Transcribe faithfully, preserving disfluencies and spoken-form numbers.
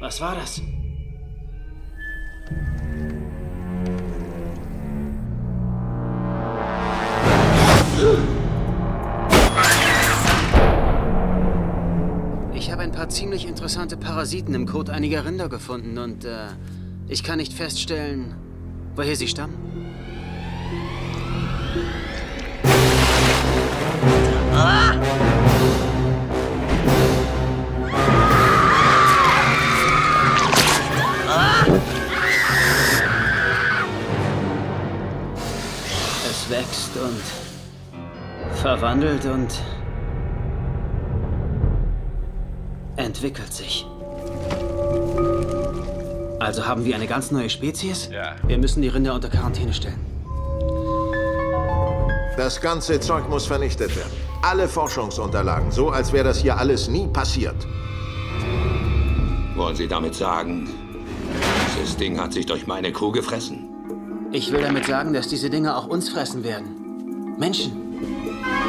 Was war das? Ich habe ein paar ziemlich interessante Parasiten im Kot einiger Rinder gefunden und äh, ich kann nicht feststellen, woher sie stammen. Ah! Ah! Es wächst und verwandelt und entwickelt sich. Also haben wir eine ganz neue Spezies? Ja. Wir müssen die Rinder unter Quarantäne stellen. Das ganze Zeug muss vernichtet werden. Alle Forschungsunterlagen, so als wäre das hier alles nie passiert. Wollen Sie damit sagen, dieses Ding hat sich durch meine Kuh gefressen? Ich will damit sagen, dass diese Dinge auch uns fressen werden. Menschen.